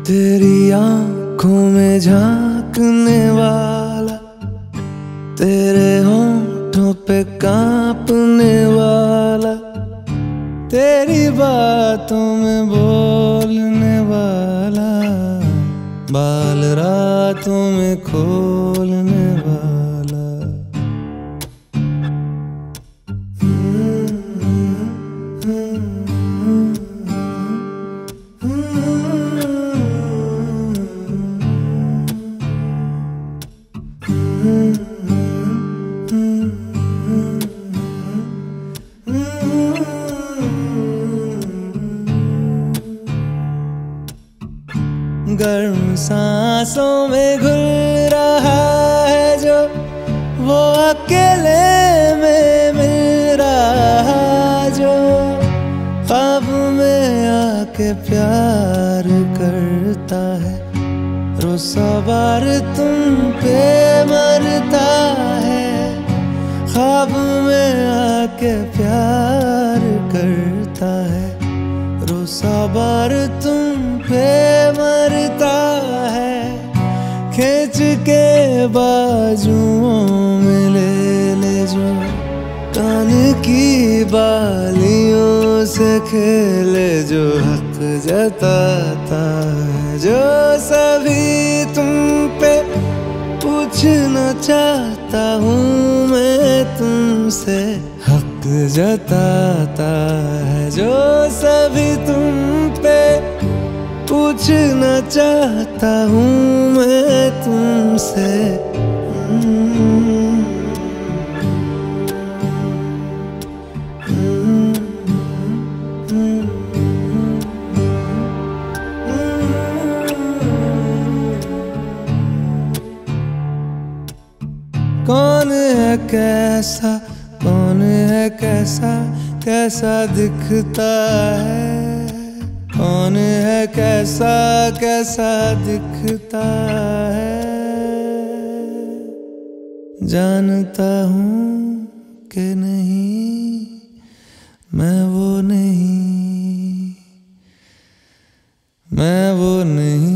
तेरी आंखों में झांकने वाला, तेरे होंठों पे कांपने वाला, तेरी बातों में बोलने वाला, बाल रातों में खोलने वाला। गर्म सांसों में घुल रहा है जो, वो अकेले में मिल रहा जो, ख्वाब में आके प्यार करता है, रोज सवार तुम पे मरता है। ख्वाब में आके प्यार करता है, रोज सवार तुम पे मरता है। खींच के बाजुओं में ले ले जो, कान की बालियों से खेले जो, हक जताता है जो सभी तुम पे। पूछना चाहता हूँ मैं तुमसे, हक जताता है जो सभी तुम पे। पूछना चाहता हूँ मैं तुमसे। कौन है कैसा, कौन है कैसा, कैसा दिखता है। कौन है कैसा, कैसा दिखता है। जानता हूँ कि नहीं, मैं वो नहीं, मैं वो नहीं,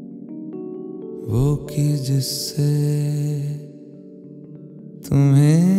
वो कि जिससे तुम्हें